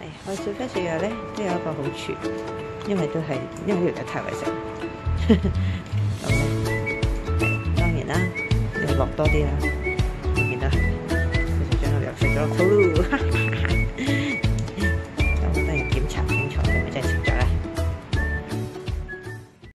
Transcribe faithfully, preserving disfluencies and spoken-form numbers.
係愛小飛食藥咧，都有一個好處，因為都係因為條藥太為食。咁咧，當然啦，要落多啲啦。我見到係，佢就將個藥食咗落肚咯。